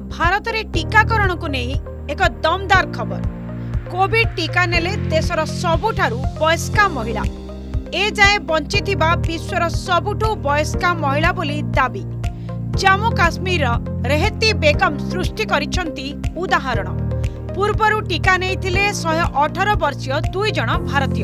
भारत में टीकाकरण को नहीं एक दमदार खबर। कोविड टीका नेले देशर सबुठारु वयस्का महिला ए जाए बंची विश्वर सबुठु वयस्का महिला बोली दाबी। जम्मू काश्मीर रेहती बेगम सृष्टि करिसंती उदाहरण। पूर्वरु टीका नेइथिले 118 वर्षीय 2 जण भारतीय।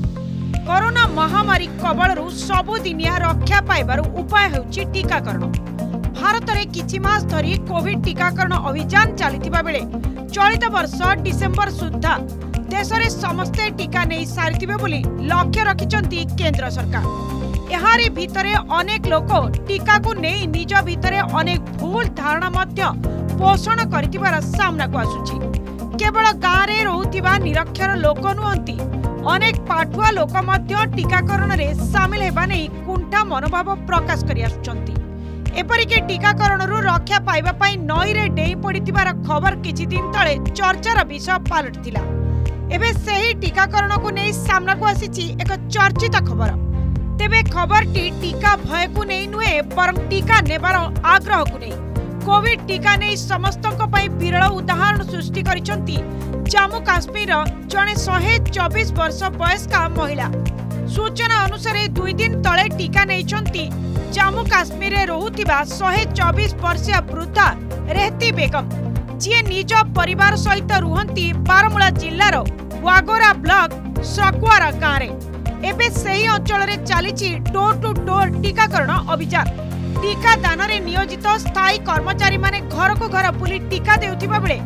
कोरोना महामारी कबलरू सबुदिनिया रक्षा पाइबार उपाय हेउछि टीकाकरण। भारत में किछि मास धरी कोविड टीकाकरण अभियान चलिथिबा बेले चलित वर्ष डिसेम्बर सुद्धा देश में समस्ते टीका नहीं सारिथिबे बोली लक्ष्य रखिचंती केंद्र सरकार। एहारी भितरे अनेक लोक टीका को नहीं निज भितरे अनेक भूल धारणा मध्य पोषण करिथिबार सामना को आसुछि। केवल गाँव में रहुथिबा निरक्षर लोक नुहंती, अनेक पाठुआ लोक मध्य टीकाकरण रे शामिल हेबा नै कुंठा मनोभाव प्रकाश करि आसुचंती। एपरिके टीकाकरण रक्षा पाइबा पाई नई रे डेई पड़िथिबार खबर किछि दिन तळे चर्चार विषय पालटिथिला। एबे सही टीकाकरण को नहीं सामना को आसीछि एक चर्चित खबर। तेबे खबरटी टीका भय को नहीं नुहे बरं टीका नेबार आग्रह को नहीं। कोविड टीका नहीं समस्तक पई विरल उदाहरण सृष्टि करिसंती जम्मू काश्मीर जणे 124 वर्ष वयस्का महिला। सूचना अनुसार 2 दिन तले टीका नैचंती जम्मू काश्मीर रे रहुथिबा 124 वर्षीय वृद्धा रेहती बेगम, जी निज परिवार सहित रुहंती बारामूला जिल्लार वागोरा ब्लॉक सकवारा गाँव रे। एबे सही अंचल रे चलीछि डोर टू डोर टीकाकरण अभियान। टीका दान रे नियोजित स्थायी कर्मचारी माने घर को घर बुली टीका देउथिबा बेले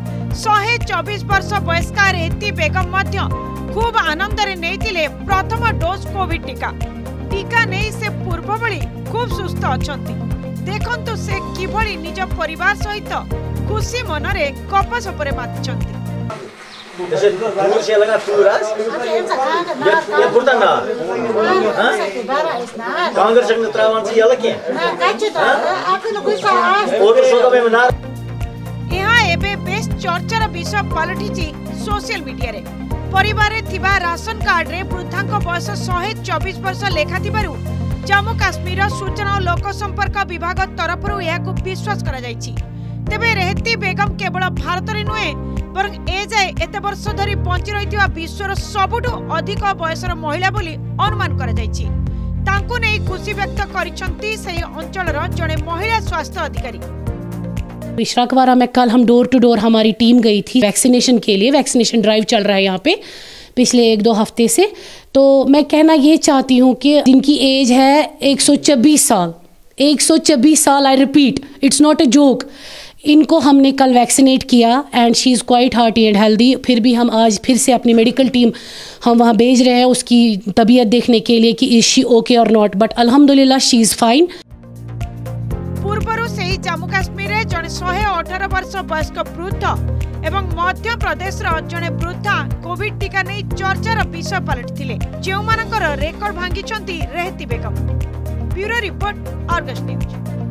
124 वर्ष वयस्का रेहती बेगम मध्य खूब आनंद रे नेइतिले प्रथम डोज कोविड टीका। टीका नहीं से पूर्व भली खूब सुस्थ अछंती। देखंतु से किभली निज परिवार सहित खुशी मन रे गपसपरे मातिचंती। यहाँ एबे बेस चर्चार विषय पलटिछि सोशल मीडिया रे। परिवार थिबा राशन कार्ड रे वृद्धांक बयस 124 वर्ष लेखा थिबारु जम्मू काश्मीर सूचना और लोक संपर्क विभाग तरफ यह विश्वास करा जायछि। तेबे रेहती बेगम केवल भारत रे नुहे बरं ए जाए एते वर्ष धरी बंची रहिथिबा विश्वर सबुठु अधिक बयसर महिला बोली अनुमान करा जायछि। तांको नै खुशी व्यक्त करिसंती सेही अंचलर जणे महिला स्वास्थ्य अधिकारी। विश्राकवारा में कल हम डोर टू डोर हमारी टीम गई थी वैक्सीनेशन के लिए। वैक्सीनेशन ड्राइव चल रहा है यहाँ पे पिछले 1-2 हफ्ते से। तो मैं कहना ये चाहती हूँ कि जिनकी एज है 124 साल, 124 साल, I repeat, it's not a joke, इनको हमने कल वैक्सीनेट किया and she is quite hearty and healthy. फिर भी हम आज फिर से अपनी मेडिकल टीम हम वहाँ भेज रहे हैं उसकी तबीयत देखने के लिए कि इज शी ओके और नॉट, बट अल्हम्दुलिल्लाह शी इज़ फाइन। पूर्वरु सेही जम्मू काश्मीर रे जणे 118 वर्ष वयस्क वृद्ध एवं मध्य प्रदेश जणे वृद्धा कोविड टीका नहीं चर्चार विषय पलटिथिले, जेउमानकर रेकर्ड भांगिछंती रेहती बेगम। Bureau report, Argus news.